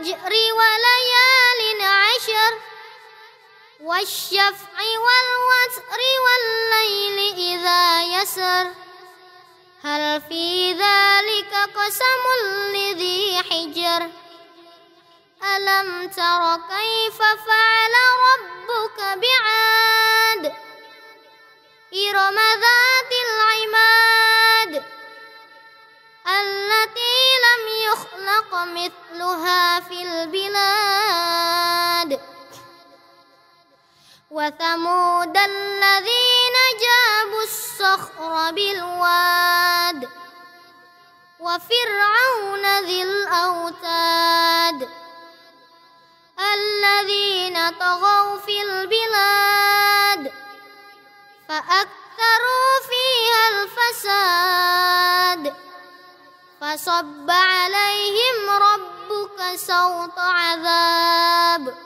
والفجر وليال عشر والشفع والوتر والليل إذا يسر هل في ذلك قسم لذي حجر ألم تر كيف فعل ربك بعاد إرم ذات العماد التي لم يخلق مثلها في البلاد وثمود الذين جابوا الصخر بالواد وفرعون ذي الأوتاد الذين طغوا في البلاد فأكثروا فيها الفساد فصب عليهم ربك سوط عذاب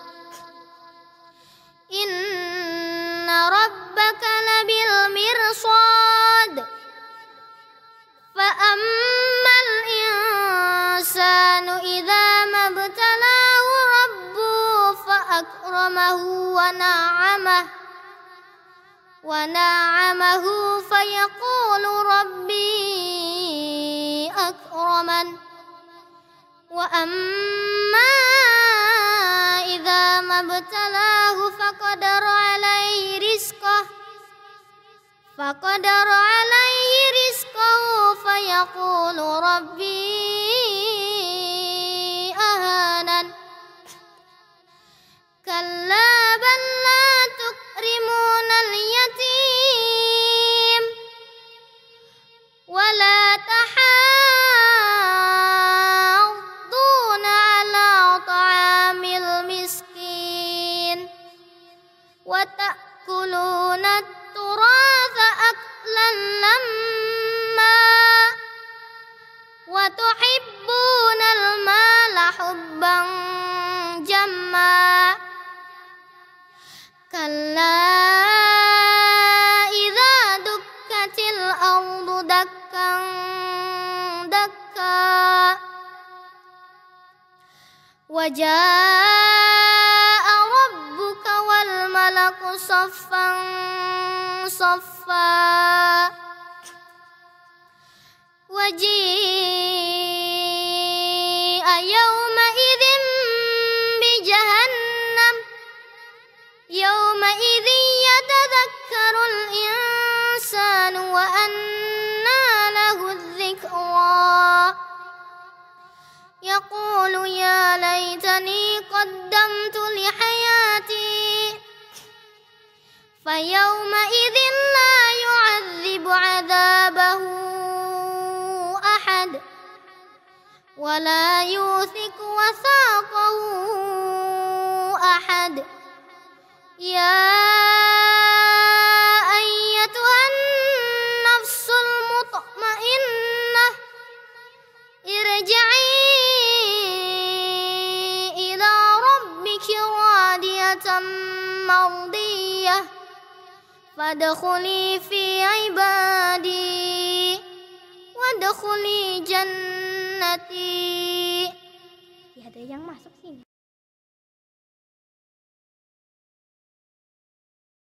إن ربك لبالمرصاد فأما الإنسان إذا ما ابتلاه ربه فأكرمه ونعمه فيقول ربي أكرمن وأما إذا ما ابتلاه فقدر عليه رزقه فيقول ربي أهانن كلا بل لا تكرمون اليتيم ولا تحاضون على طعام المسكين وتأكلون التراث أكلا لما وتحبون المال حبا جما كلا إذا دكت الأرض دكا دكا وجاء ربك والملك صفا صفا وجيء يومئذ بجهنم يومئذ يتذكر الإنسان وأنى له الذكرى يقول يا ليتني قدمت لحياتي فيومئذ لا يعذب عذابه أحد ولا يوثق وثاقه أحد يا أيتها النفس المطمئنة ارجعي إلى ربك راضية مرضية فادخلي في عبادي وادخلي jannati. Ya, ada yang masuk sini.